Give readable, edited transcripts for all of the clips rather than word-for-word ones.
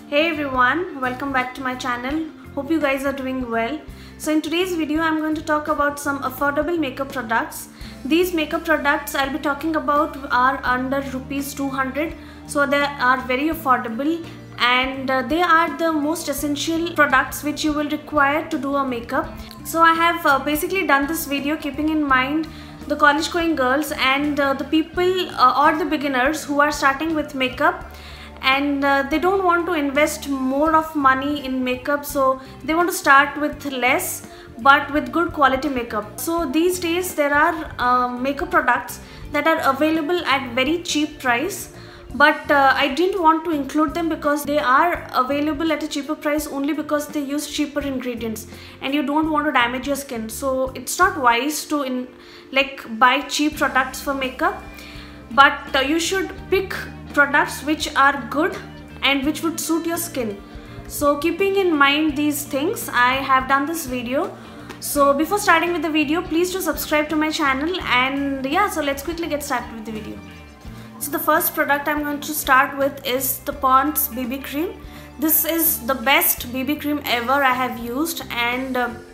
Hey everyone, welcome back to my channel. Hope you guys are doing well. So in today's video I'm going to talk about some affordable makeup products. These makeup products I'll be talking about are under rupees 200. So they are very affordable and they are the most essential products which you will require to do a makeup. So I have basically done this video keeping in mind the college going girls and the people or the beginners who are starting with makeup, and they don't want to invest more of money in makeup, so they want to start with less but with good quality makeup. So these days there are makeup products that are available at very cheap price, but I didn't want to include them because they are available at a cheaper price only because they use cheaper ingredients and you don't want to damage your skin. So it's not wise to buy cheap products for makeup, but you should pick products which are good and which would suit your skin. So keeping in mind these things, I have done this video. So before starting with the video, please do subscribe to my channel, and yeah, so let's quickly get started with the video. So the first product I'm going to start with is the Pond's BB cream. This is the best BB cream ever I have used, and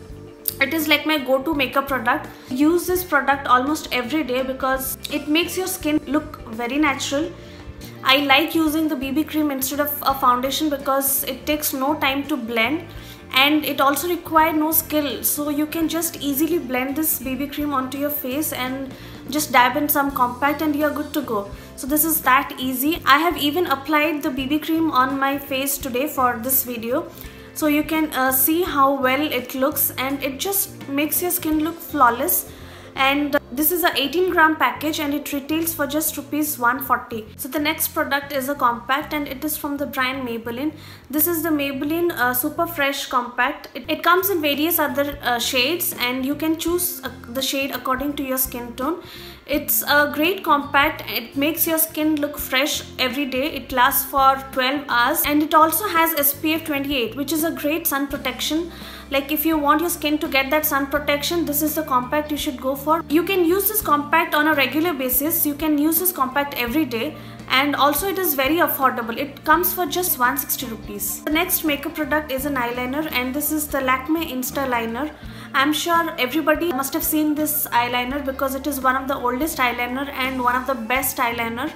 it is like my go-to makeup product. Use this product almost every day because it makes your skin look very natural. I like using the BB cream instead of a foundation because it takes no time to blend and it also requires no skill. So you can just easily blend this BB cream onto your face and just dab in some compact and you're good to go. So this is that easy. I have even applied the BB cream on my face today for this video. So you can see how well it looks, and it just makes your skin look flawless. And this is a 18-gram package and it retails for just rupees 140. So the next product is a compact and it is from the brand Maybelline. This is the Maybelline Super Fresh Compact. It comes in various other shades and you can choose the shade according to your skin tone. It's a great compact. It makes your skin look fresh every day. It lasts for 12 hours and it also has SPF 28, which is a great sun protection. Like if you want your skin to get that sun protection, this is the compact you should go for. You can use this compact on a regular basis. You can use this compact every day, and also it is very affordable. It comes for just 160 rupees. The next makeup product is an eyeliner, and this is the Lakme Insta Liner. I'm sure everybody must have seen this eyeliner because it is one of the oldest eyeliner and one of the best eyeliner.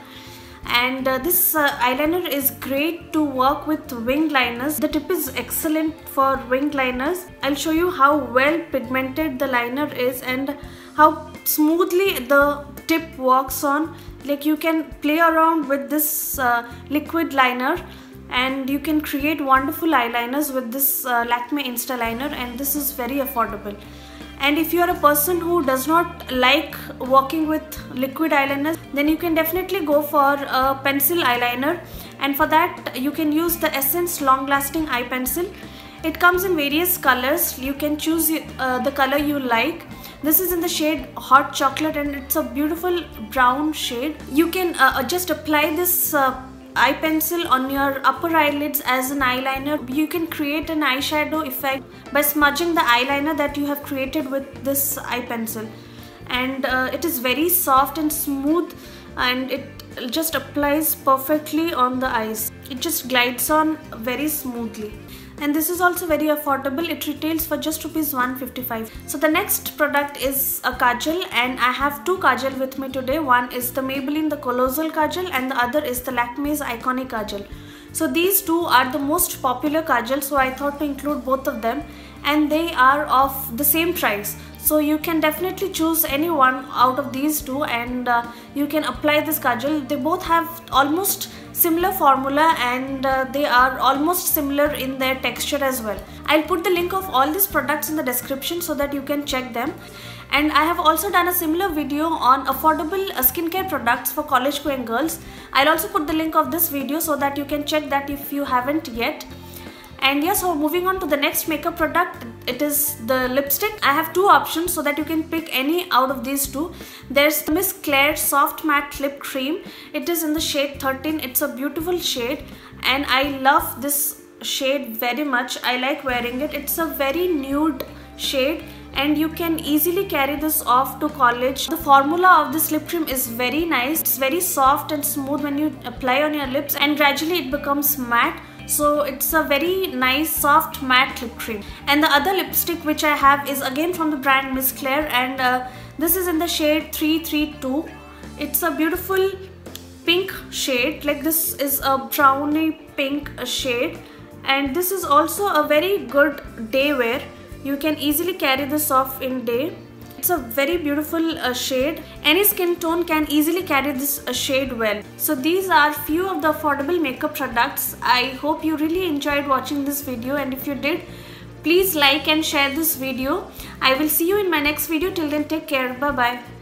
And this eyeliner is great to work with winged liners. The tip is excellent for winged liners. I'll show you how well pigmented the liner is and how smoothly the tip works on. Like you can play around with this liquid liner and you can create wonderful eyeliners with this Lakme Insta Liner, and this is very affordable. And if you are a person who does not like working with liquid eyeliners, then you can definitely go for a pencil eyeliner, and for that you can use the Essence Long Lasting Eye Pencil. It comes in various colors. You can choose the color you like. This is in the shade Hot Chocolate and it's a beautiful brown shade. You can just apply this eye pencil on your upper eyelids as an eyeliner. You can create an eyeshadow effect by smudging the eyeliner that you have created with this eye pencil, and it is very soft and smooth and it just applies perfectly on the eyes. It just glides on very smoothly, and this is also very affordable. It retails for just rupees 155. So the next product is a kajal, and I have two kajal with me today. One is the Maybelline the Colossal Kajal and the other is the Lakme's Iconic Kajal. So these two are the most popular kajal, so I thought to include both of them, and they are of the same price. So you can definitely choose any one out of these two and you can apply this kajal. They both have almost similar formula and they are almost similar in their texture as well. I'll put the link of all these products in the description so that you can check them. And I have also done a similar video on affordable skincare products for college going girls. I'll also put the link of this video so that you can check that if you haven't yet. And yes, so moving on to the next makeup product, it is the lipstick. I have two options so that you can pick any out of these two. There's the Miss Claire Soft Matte Lip Cream. It is in the shade 13. It's a beautiful shade and I love this shade very much. I like wearing it. It's a very nude shade and you can easily carry this off to college. The formula of this lip cream is very nice. It's very soft and smooth when you apply on your lips and gradually it becomes matte. So it's a very nice soft matte lip cream. And the other lipstick which I have is again from the brand Miss Claire, and this is in the shade 332. It's a beautiful pink shade, like this is a browny pink shade, and this is also a very good day wear. You can easily carry this off in day. It's a very beautiful shade. Any skin tone can easily carry this shade well. So these are few of the affordable makeup products. I hope you really enjoyed watching this video, and if you did, please like and share this video. I will see you in my next video. Till then, take care. Bye bye.